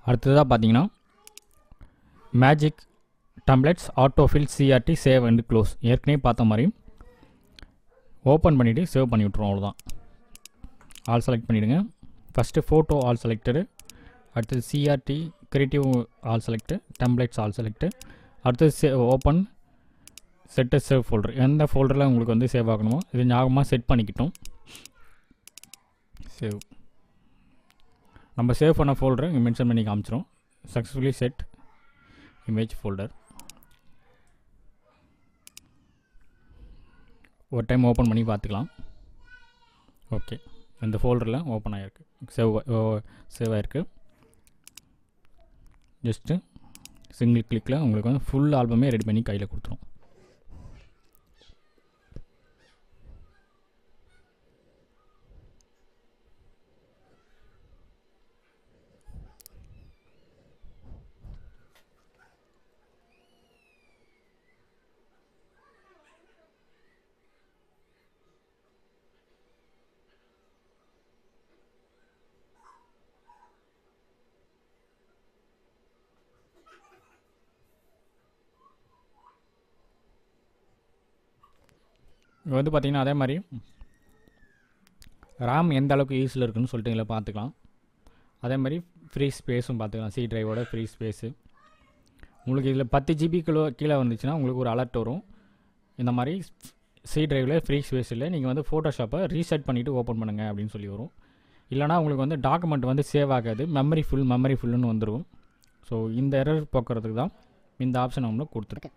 அடுத்ததாக பார்த்தீங்கன்னா magic templates autofill CRT save and close. ஏற்கனவே பார்த்த மாதிரி ஓப்பன் பண்ணிவிட்டு சேவ் பண்ணி விட்ருவோம். அவ்வளோதான். ஆல் செலக்ட் பண்ணிவிடுங்க. ஃபஸ்ட்டு ஃபோட்டோ ஆல் செலக்டடு, அடுத்தது CRT creative all select, templates all select, அடுத்தது ஓப்பன் செட்டு சேவ் ஃபோல்டர். எந்த ஃபோல்டரில் உங்களுக்கு வந்து சேவ் ஆகணுமோ இது ஞாபகமாக செட் பண்ணிக்கிட்டோம். சேவ் நம்ம சேவ் பண்ண ஃபோல்டரை இங்கே மென்ஷன் பண்ணி காமிச்சிரும். Successfully set image folder. ஒரு டைம் ஓப்பன் பண்ணி பார்த்துக்கலாம். ஓகே, இந்த ஃபோல்டரில் ஓப்பன் ஆகிருக்கு, சேவ் ஆகிருக்கு. ஜஸ்ட்டு சிங்கிள் கிளிக்கில் உங்களுக்கு வந்து ஃபுல் ஆல்பமே ரெடி பண்ணி கையில் கொடுத்துரும். இங்கே வந்து பார்த்திங்கன்னா அதே மாதிரி ரேம் எந்த அளவுக்கு யூஸில் இருக்குதுன்னு சொல்லிட்டு இதில் பார்த்துக்கலாம். அதே மாதிரி ஃப்ரீ ஸ்பேஸும் பார்த்துக்கலாம். சி டிரைவோட ஃப்ரீ ஸ்பேஸு உங்களுக்கு இதில் 10 GB கீழே வந்துச்சுன்னா உங்களுக்கு ஒரு அலர்ட் வரும். இந்த மாதிரி சி டிரைவில் ஃப்ரீ ஸ்பேஸ் இல்லை, நீங்கள் வந்து ஃபோட்டோஷாப்பை ரீசெட் பண்ணிவிட்டு ஓப்பன் பண்ணுங்கள் அப்படின்னு சொல்லி வரும். இல்லைனா உங்களுக்கு வந்து டாக்குமெண்ட் வந்து சேவ் ஆகாது, மெமரி ஃபுல்லுன்னு வந்துடும். ஸோ இந்த எரர் போக்குறதுக்கு தான் இந்த ஆப்ஷன் நம்ம கொடுத்துருக்கேன்.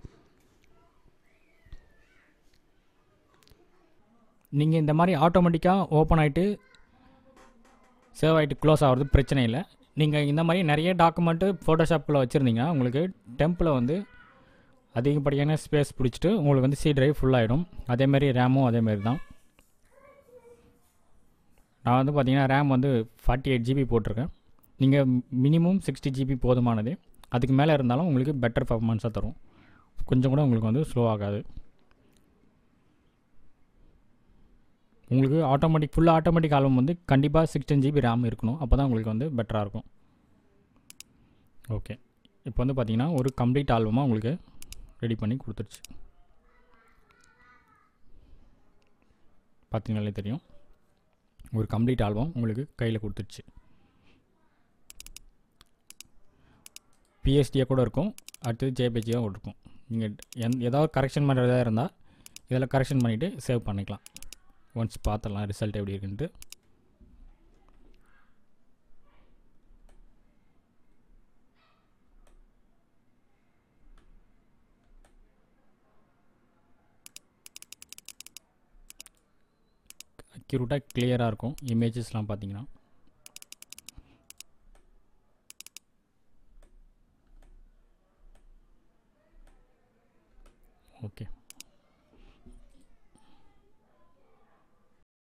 நீங்கள் இந்த மாதிரி ஆட்டோமேட்டிக்காக ஓப்பன் ஆகிட்டு சேவ் ஆகிட்டு க்ளோஸ் ஆகிறது பிரச்சனை இல்லை. நீங்கள் இந்த மாதிரி நிறைய டாக்குமெண்ட்டு ஃபோட்டோஷாப்பில் வச்சுருந்தீங்கன்னா உங்களுக்கு டெம்பில் வந்து அதிகப்படியான ஸ்பேஸ் பிடிச்சிட்டு உங்களுக்கு வந்து சி டிரைவ் ஃபுல்லாகிடும். அதேமாதிரி ரேமும் அதேமாரி தான். நான் வந்து பார்த்திங்கன்னா ரேம் வந்து 48 GB போட்டிருக்கேன். நீங்கள் மினிமம் 60 GB போதுமானது. அதுக்கு மேலே இருந்தாலும் உங்களுக்கு பெட்டர் பர்ஃபார்மன்ஸாக தரும். கொஞ்சம் கூட உங்களுக்கு வந்து ஸ்லோ ஆகாது. உங்களுக்கு ஃபுல் ஆட்டோமேட்டிக் ஆல்பம் வந்து கண்டிப்பாக 16 GB ரேம் இருக்கணும். அப்போ தான் உங்களுக்கு வந்து பெட்டராக இருக்கும். ஓகே, இப்போ வந்து பார்த்திங்கன்னா ஒரு கம்ப்ளீட் ஆல்பமாக உங்களுக்கு ரெடி பண்ணி கொடுத்துருச்சு. பார்த்தீங்கனாலே தெரியும், ஒரு கம்ப்ளீட் ஆல்பம் உங்களுக்கு கையில் கொடுத்துருச்சு. பிஎஸ்டியாக கூட இருக்கும், அடுத்தது ஜேபிஜியாக இருக்கும். நீங்கள் ஏதாவது கரெக்ஷன் பண்ணுறதா இருந்தால் இதில் கரெக்ஷன் பண்ணிவிட்டு சேவ் பண்ணிக்கலாம். ஒன்ஸ் பார்த்துடலாம் ரிசல்ட் எப்படி இருக்குன்ட்டு. அக்யூரேட்டாக கிளியராக இருக்கும் இமேஜஸ்லாம் பார்த்தீங்கன்னா. ஓகே.